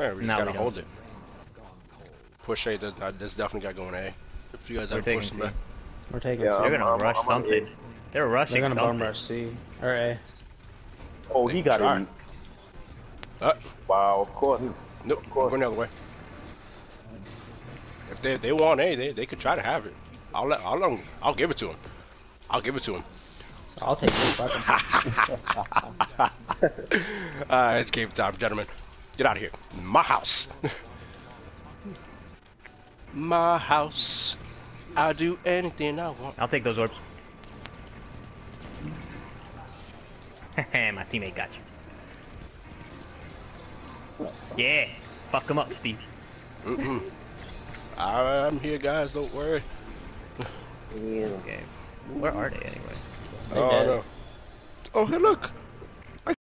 Man, we just gotta hold it. Push A. This definitely got going A. If you guys ever push them back. We're taking Yeah, C. They're gonna rush something. They're rushing They're gonna something. bomb rush C. Or A. Oh, he got it. Wow, of course. Nope, we're going the other way. If they want A, they could try to have it. I'll give it to them. I'll give it to them. I'll take this fucking. It's game time, gentlemen. Get out of here. My house. My house. I'll do anything I want. I'll take those orbs. My teammate got you. Yeah, fuck him up, Steve. I'm here, guys. Don't worry. Okay. Where are they anyway? Oh no. Oh, hey, look.